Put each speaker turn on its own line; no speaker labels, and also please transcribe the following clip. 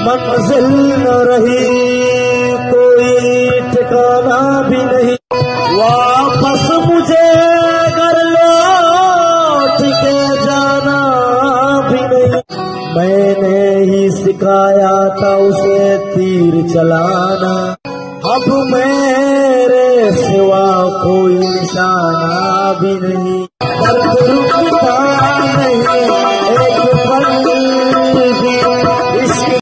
मंजिल न रही, कोई ठिकाना भी नहीं। वापस मुझे घर लौट के जाना भी नहीं। मैंने ही सिखाया था उसे तीर चलाना, अब मेरे सिवा कोई निशाना भी नहीं।